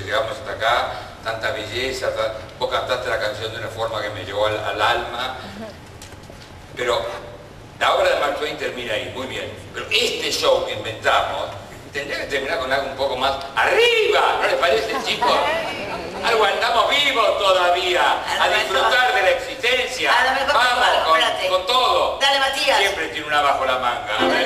llegamos hasta acá, tanta belleza, vos cantaste la canción de una forma que me llegó al alma. Pero la obra de Mark Twain termina ahí, muy bien. Pero este show que inventamos tendría que terminar con algo un poco más arriba, ¿no les parece, chicos? Algo, andamos vivos todavía, a disfrutar de la existencia. Vamos, con todo. Dale, Matías. Siempre tiene una bajo la manga.